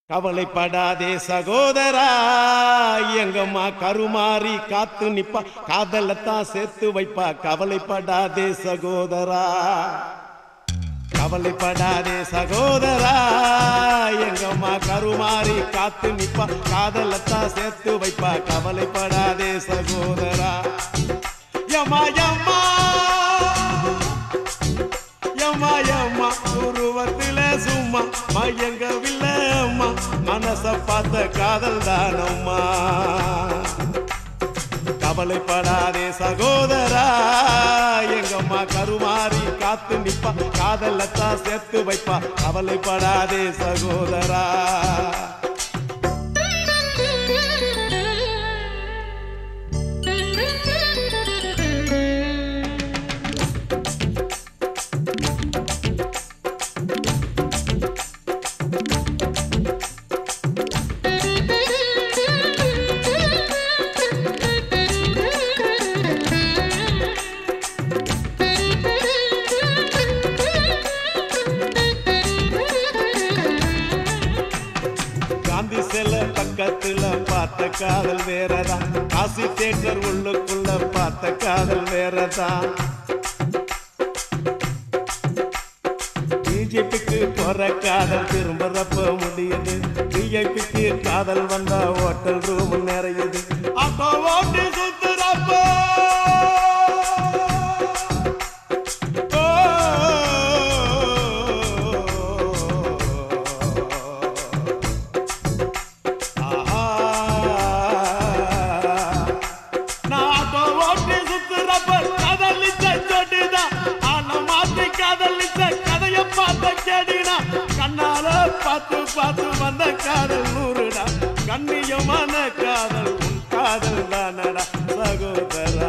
கவலைப்படாதே சகோதரா, எங்கம்மா கருமாறி காத்து நிப்பா, காதலத்தான் சேர்த்து வைப்பா. கவலைப்படாதே சகோதரா, கவலைப்படாதே சகோதரா, எங்கம்மா கருமாறி காத்து நிப்பா, காதலத்தான் சேர்த்து வைப்பா. கவலைப்படாதே சகோதரா. யம்மா யம்மா யம்மா யம்மா உருவத்தில சும்மா மயங்கவில்லை அம்மா, மனச பார்த்த காதல் தானம்மா. கவலைப்படாதே சகோதரா, எங்கம்மா கருமாறி காத்து நிப்பா, காதலத்தான் சேர்த்து வைப்பா. கவலைப்படாதே சகோதரா. காந்தி செல்ல பக்கத்துல பார்த்த காதல் வேறதான், காசி தேட்டர் உள்ளுக்குள்ள பார்த்த காதல் வேறதான். பிஜேபிக்கு போற காதல் திரும்பறப்ப முடியுது, பிஜேபிக்கு காதல் வந்தா ஹோட்டல் ரூம் நிறையுது. அப்போ ஓட்டு சுத்துறப்போ கண்ணால பார்த்து பார்த்து வந்த காதல் நூறுடா, கண்ணியமான காதல் உன் காதல் தானடா சகோதரா.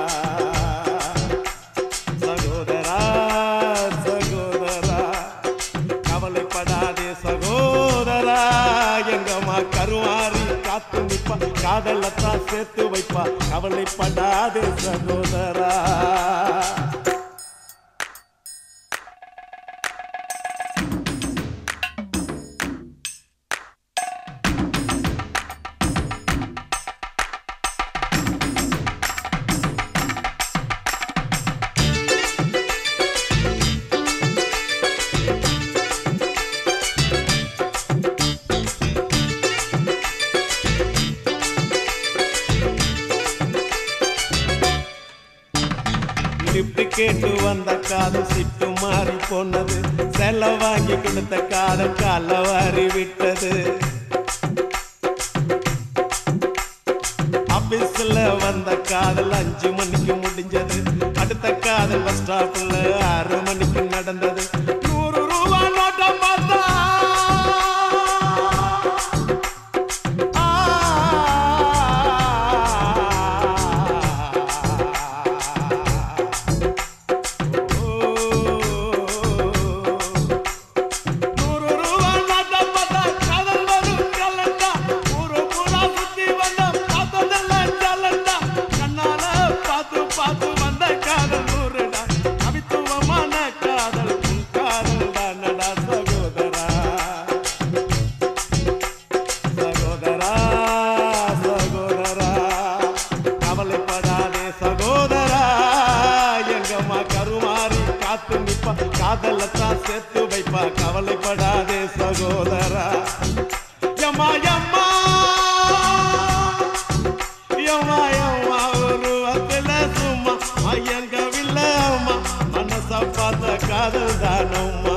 சகோதரா சகோதரா, கவலைப்படாதே சகோதரா, எங்கம்மா கருமாறி காத்து நிப்பா, காதலத்தான் சேர்த்து வைப்பா. கவலைப்படாதே சகோதரா. லிப்ட் கேட்டு வந்த காதல் சிட்டு மாறி போனது, செல்ல வாங்கி கொடுத்த காதல் கால வாரி விட்டது. ஆபீஸ்ல வந்த காதல் 5 மணிக்கு முடிஞ்சது, அடுத்த காதல் பஸ் ஸ்டாப்ல 6 மணிக்கு நடந்தது. 100 ரூபாய் நோட்டை பார்த்தா காதலத்தான் சேர்த்து வைப்பா. கவலைப்படாதே சகோதரா. யம்மா யம்மா யம்மா யம்மா உருவத்தில சும்மா மயங்கவில்லை அம்மா, மனச பார்த்த காதல் தானம்மா.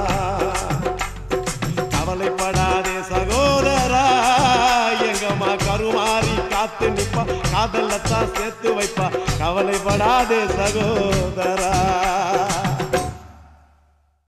கவலைப்படாதே சகோதரா, எங்கம்மா கருமாறி காத்து நிப்பா, காதலத்தான் சேர்த்து வைப்பா. கவலைப்படாதே சகோதரா.